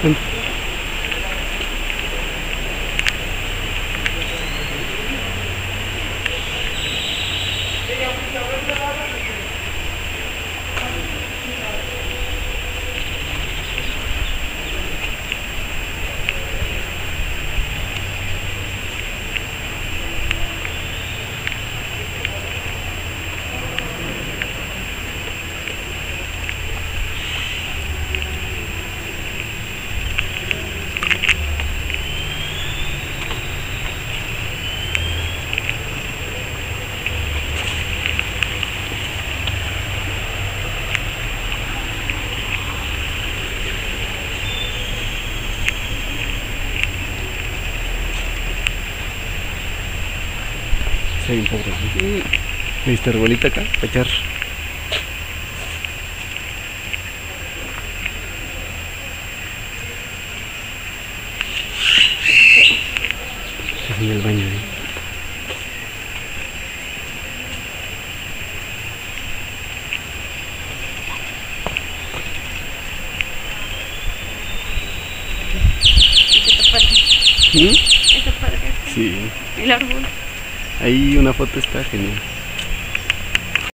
Se ve un poco así. Esta arbolita acá, para echar. Es en el baño ahí. ¿Qué te parece? Sí. El árbol. Ahí una foto está genial.